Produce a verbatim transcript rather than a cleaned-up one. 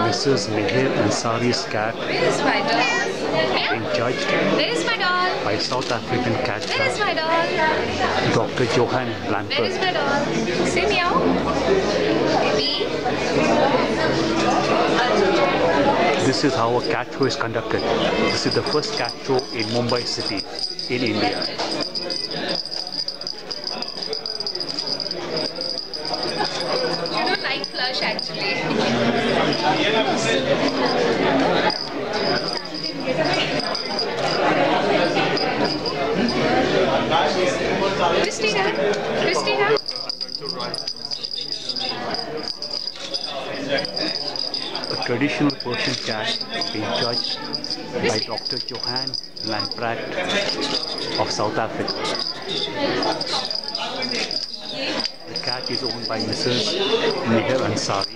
Missus Meher Ansari's cat Where is my doll? being judged Where is my doll? by South African cat Where is judge my doll? Doctor Johan Where is Lampert. my doll? Say meow. Baby. This is how a cat show is conducted. This is the first cat show in Mumbai city, in India. You don't like flush actually. Christina. Christina. A traditional Persian cat being judged by Doctor Johan Lampert of South Africa. The cat is owned by Missus Meher Ansari.